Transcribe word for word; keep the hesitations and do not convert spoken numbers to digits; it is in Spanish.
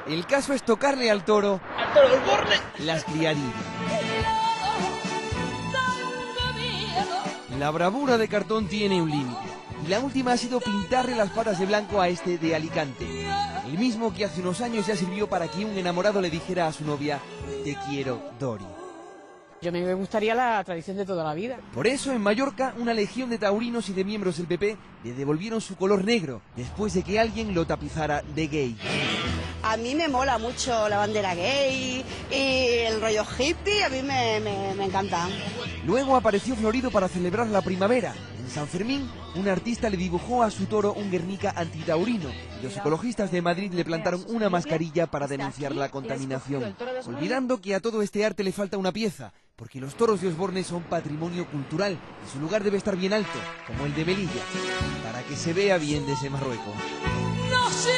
El caso es tocarle al toro, ¡Al toro del Borne! las criadillas. La bravura de Cartón tiene un límite. Y la última ha sido pintarle las patas de blanco a este de Alicante. El mismo que hace unos años ya sirvió para que un enamorado le dijera a su novia: te quiero, Dori. Yo me gustaría la tradición de toda la vida. Por eso en Mallorca una legión de taurinos y de miembros del P P le devolvieron su color negro después de que alguien lo tapizara de gay. A mí me mola mucho la bandera gay y el rollo hippie, a mí me, me, me encanta. Luego apareció florido para celebrar la primavera. En San Fermín, un artista le dibujó a su toro un Guernica antitaurino y los ecologistas de Madrid le plantaron una mascarilla para denunciar la contaminación, olvidando que a todo este arte le falta una pieza, porque los toros de Osborne son patrimonio cultural y su lugar debe estar bien alto, como el de Melilla, para que se vea bien desde Marruecos. No sé